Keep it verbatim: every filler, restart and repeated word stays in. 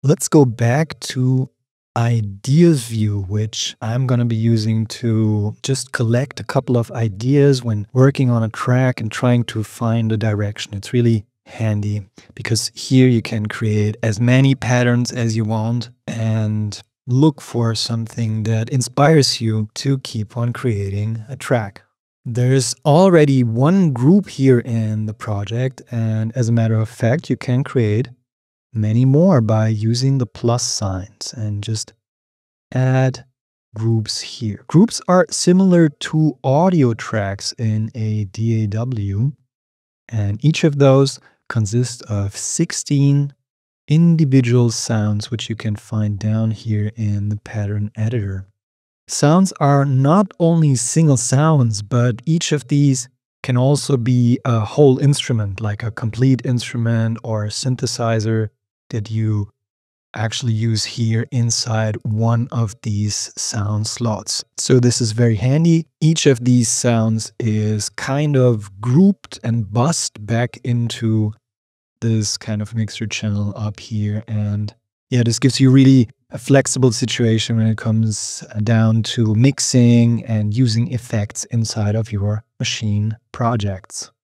Let's go back to ideas view, which I'm going to be using to just collect a couple of ideas when working on a track and trying to find a direction. It's really handy because here you can create as many patterns as you want and look for something that inspires you to keep on creating a track. There's already one group here in the project, and as a matter of fact, you can create many more by using the plus signs and just add groups here. Groups are similar to audio tracks in a D A W, and each of those consists of sixteen individual sounds, which you can find down here in the pattern editor. Sounds are not only single sounds, but each of these can also be a whole instrument, like a complete instrument or a synthesizer that you actually use here inside one of these sound slots. So this is very handy. Each of these sounds is kind of grouped and bussed back into this kind of mixer channel up here. And yeah, this gives you really a flexible situation when it comes down to mixing and using effects inside of your Maschine projects.